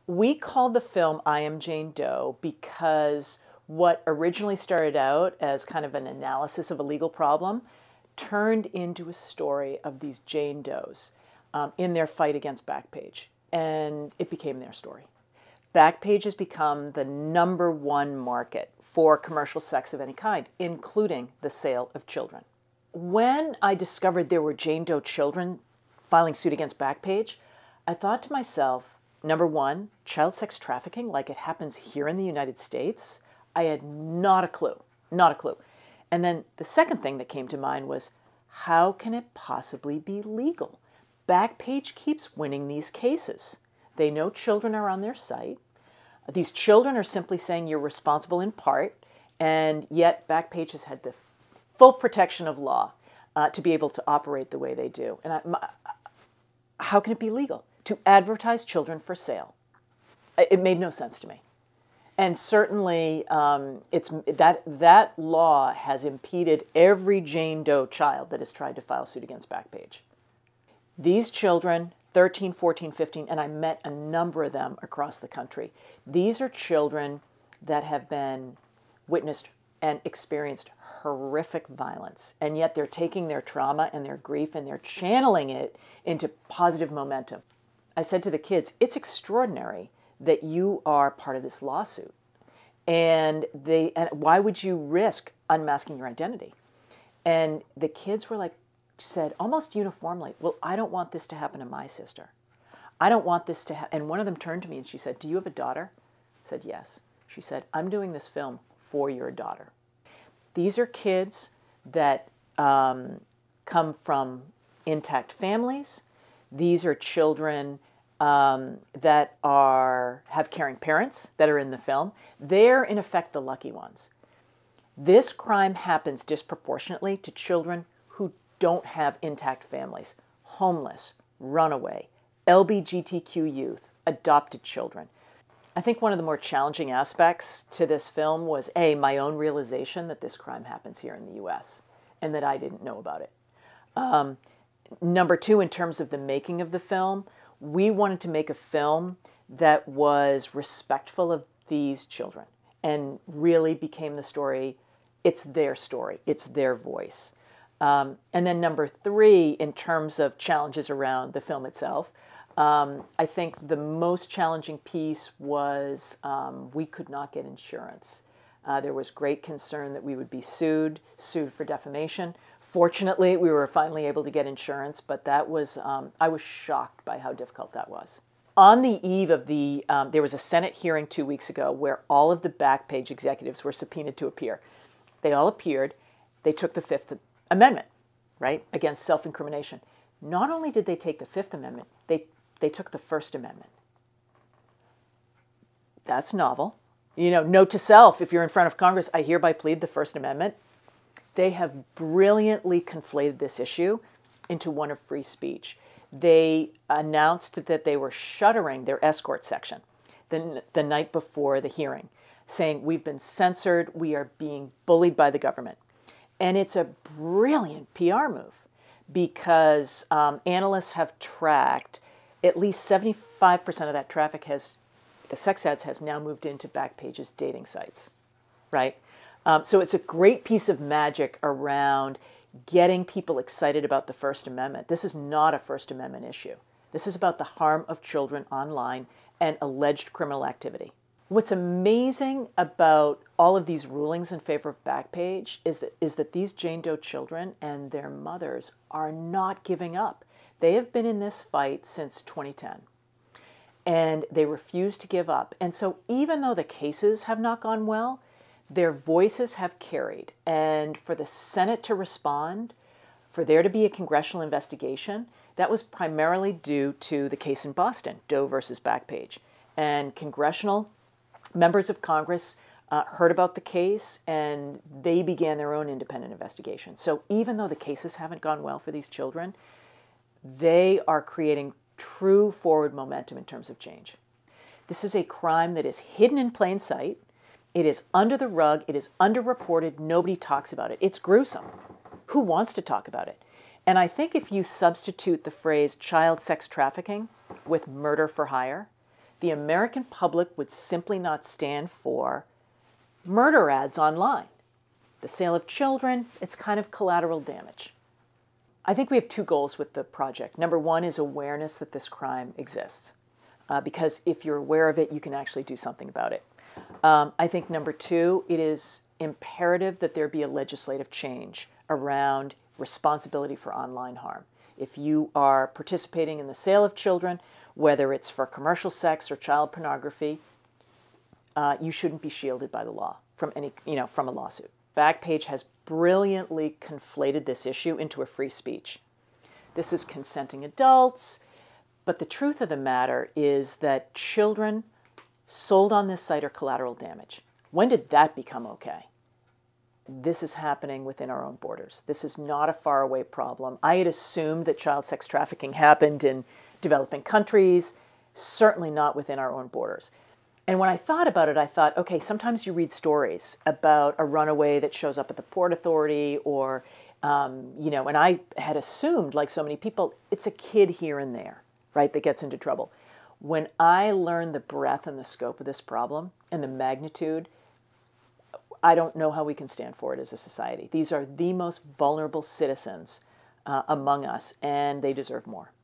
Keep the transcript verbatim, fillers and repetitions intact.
We called the film I Am Jane Doe because what originally started out as kind of an analysis of a legal problem turned into a story of these Jane Does um, in their fight against Backpage. And it became their story. Backpage has become the number one market for commercial sex of any kind, including the sale of children. When I discovered there were Jane Doe children filing suit against Backpage, I thought to myself, number one, child sex trafficking like it happens here in the United States, I had not a clue, not a clue. And then the second thing that came to mind was, how can it possibly be legal? Backpage keeps winning these cases. They know children are on their site. These children are simply saying you're responsible in part, and yet Backpage has had the full protection of law uh, to be able to operate the way they do. And I, my, how can it be legal to advertise children for sale? It made no sense to me. And certainly, um, it's, that, that law has impeded every Jane Doe child that has tried to file suit against Backpage. These children, thirteen, fourteen, fifteen, and I met a number of them across the country. These are children that have been witnessed and experienced horrific violence, and yet they're taking their trauma and their grief and they're channeling it into positive momentum. I said to the kids, it's extraordinary that you are part of this lawsuit. And they, and why would you risk unmasking your identity? And the kids were like, said almost uniformly, well, I don't want this to happen to my sister. I don't want this to happen. And one of them turned to me and she said, do you have a daughter? I said, yes. She said, I'm doing this film for your daughter. These are kids that um, come from intact families. These are children um, that are have caring parents that are in the film. They're, in effect, the lucky ones. This crime happens disproportionately to children who don't have intact families, homeless, runaway, L G B T Q youth, adopted children. I think one of the more challenging aspects to this film was, A, my own realization that this crime happens here in the U S and that I didn't know about it. Um, number two, in terms of the making of the film, we wanted to make a film that was respectful of these children and really became the story. It's their story. It's their voice. Um, and then number three, in terms of challenges around the film itself, um, I think the most challenging piece was um, we could not get insurance. Uh, there was great concern that we would be sued, sued for defamation. Fortunately, we were finally able to get insurance, but that was, um, I was shocked by how difficult that was. On the eve of the, um, there was a Senate hearing two weeks ago where all of the Backpage executives were subpoenaed to appear. They all appeared. They took the Fifth Amendment, right, against self-incrimination. Not only did they take the Fifth Amendment, they, they took the First Amendment. That's novel. You know, note to self, if you're in front of Congress, I hereby plead the First Amendment. They have brilliantly conflated this issue into one of free speech. They announced that they were shuttering their escort section the, the night before the hearing, saying, we've been censored, we are being bullied by the government. And it's a brilliant P R move because um, analysts have tracked at least seventy-five percent of that traffic has, the sex ads has now moved into Backpage's dating sites, right? Um, so it's a great piece of magic around getting people excited about the First Amendment. This is not a First Amendment issue. This is about the harm of children online and alleged criminal activity. What's amazing about all of these rulings in favor of Backpage is that, is that these Jane Doe children and their mothers are not giving up. They have been in this fight since twenty ten, and they refuse to give up. And so even though the cases have not gone well, their voices have carried. And for the Senate to respond, for there to be a congressional investigation, that was primarily due to the case in Boston, Doe versus Backpage. And congressional members of Congress uh, heard about the case and they began their own independent investigation. So even though the cases haven't gone well for these children, they are creating true forward momentum in terms of change. This is a crime that is hidden in plain sight. It is under the rug. It is underreported. Nobody talks about it. It's gruesome. Who wants to talk about it? And I think if you substitute the phrase child sex trafficking with murder for hire, the American public would simply not stand for murder ads online. The sale of children, it's kind of collateral damage. I think we have two goals with the project. Number one is awareness that this crime exists, uh, because if you're aware of it, you can actually do something about it. Um, I think number two, it is imperative that there be a legislative change around responsibility for online harm. If you are participating in the sale of children, whether it's for commercial sex or child pornography, uh, you shouldn't be shielded by the law from any, you know, from a lawsuit. Backpage has brilliantly conflated this issue into a free speech. This is consenting adults, but the truth of the matter is that children sold on this site are collateral damage. When did that become okay? This is happening within our own borders. This is not a faraway problem. I had assumed that child sex trafficking happened in developing countries, certainly not within our own borders. And when I thought about it, I thought, okay, sometimes you read stories about a runaway that shows up at the Port Authority or, um, you know, and I had assumed, like so many people, it's a kid here and there, right, that gets into trouble. When I learned the breadth and the scope of this problem and the magnitude, I don't know how we can stand for it as a society. These are the most vulnerable citizens uh, among us, and they deserve more.